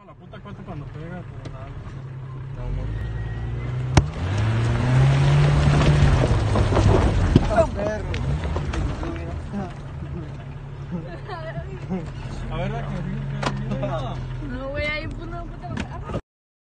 la puta 4 cuando pega, pero nada. Perro. A ver, la que me dijo que No, güey, ahí pues no.